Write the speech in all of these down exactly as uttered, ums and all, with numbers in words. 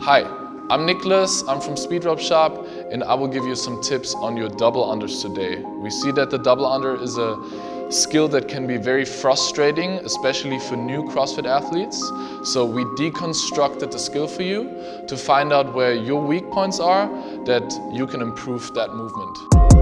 Hi, I'm Nicholas, I'm from Speed Rope Shop, and I will give you some tips on your double unders today. We see that the double under is a skill that can be very frustrating, especially for new CrossFit athletes. So we deconstructed the skill for you to find out where your weak points are, that you can improve that movement.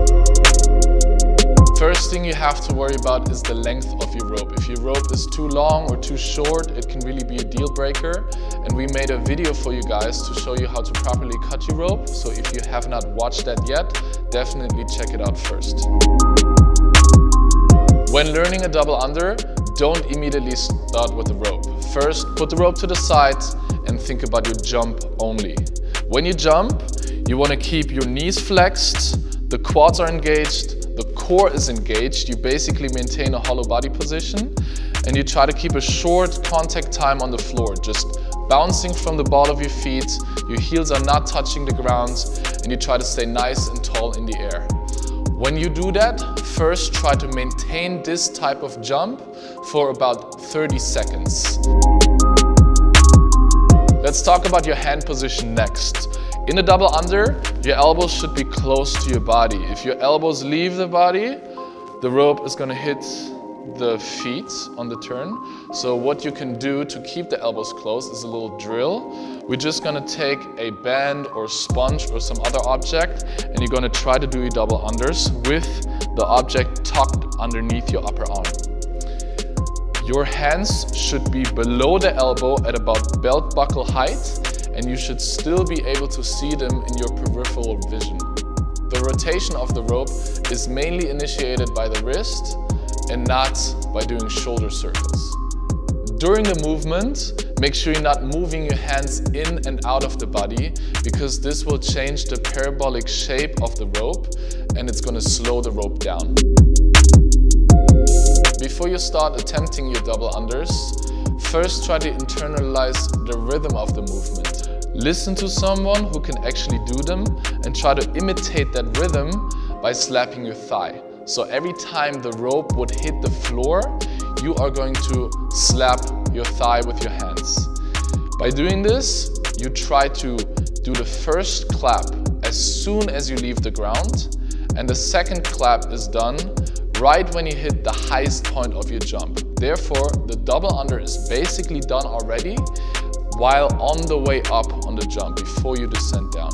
First thing you have to worry about is the length of your rope. If your rope is too long or too short, it can really be a deal breaker. And we made a video for you guys to show you how to properly cut your rope. So if you have not watched that yet, definitely check it out first. When learning a double under, don't immediately start with the rope. First, put the rope to the side and think about your jump only. When you jump, you want to keep your knees flexed, the quads are engaged, the core is engaged. You basically maintain a hollow body position and you try to keep a short contact time on the floor, just bouncing from the ball of your feet. Your heels are not touching the ground and you try to stay nice and tall in the air. When you do that, first try to maintain this type of jump for about thirty seconds. Let's talk about your hand position next. In a double under, your elbows should be close to your body. If your elbows leave the body, the rope is going to hit the feet on the turn. So what you can do to keep the elbows close is a little drill. We're just going to take a band or sponge or some other object and you're going to try to do your double unders with the object tucked underneath your upper arm. Your hands should be below the elbow at about belt buckle height, and you should still be able to see them in your peripheral vision. The rotation of the rope is mainly initiated by the wrist and not by doing shoulder circles. During the movement, make sure you're not moving your hands in and out of the body, because this will change the parabolic shape of the rope and it's going to slow the rope down. Before you start attempting your double unders, first try to internalize the rhythm of the movement. Listen to someone who can actually do them and try to imitate that rhythm by slapping your thigh. So every time the rope would hit the floor, you are going to slap your thigh with your hands. By doing this, you try to do the first clap as soon as you leave the ground, and the second clap is done right when you hit the highest point of your jump. Therefore, the double under is basically done already while on the way up on the jump, before you descend down.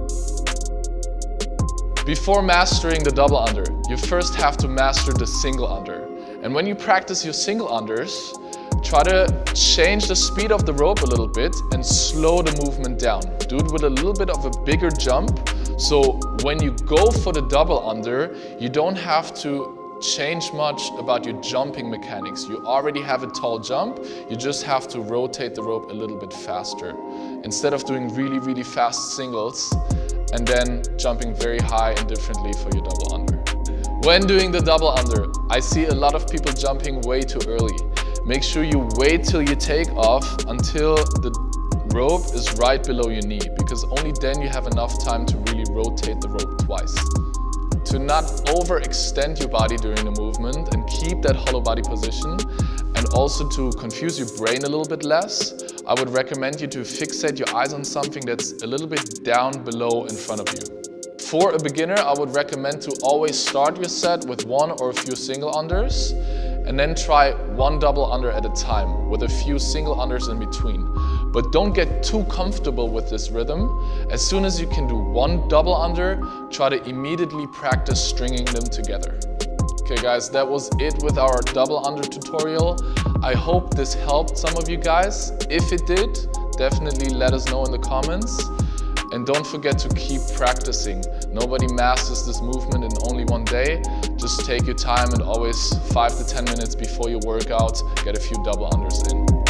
Before mastering the double under, you first have to master the single under. And when you practice your single unders, try to change the speed of the rope a little bit and slow the movement down. Do it with a little bit of a bigger jump, so when you go for the double under, you don't have to change much about your jumping mechanics. You already have a tall jump, you just have to rotate the rope a little bit faster. Instead of doing really, really fast singles and then jumping very high and differently for your double under. When doing the double under, I see a lot of people jumping way too early. Make sure you wait till you take off until the rope is right below your knee, because only then you have enough time to really rotate the rope twice. To not overextend your body during the movement and keep that hollow body position, and also to confuse your brain a little bit less, I would recommend you to fixate your eyes on something that's a little bit down below in front of you. For a beginner, I would recommend to always start your set with one or a few single unders and then try one double under at a time with a few single unders in between. But don't get too comfortable with this rhythm. As soon as you can do one double under, try to immediately practice stringing them together. Okay guys, that was it with our double under tutorial. I hope this helped some of you guys. If it did, definitely let us know in the comments. And don't forget to keep practicing. Nobody masters this movement in only one day. Just take your time and always five to ten minutes before your workout, get a few double unders in.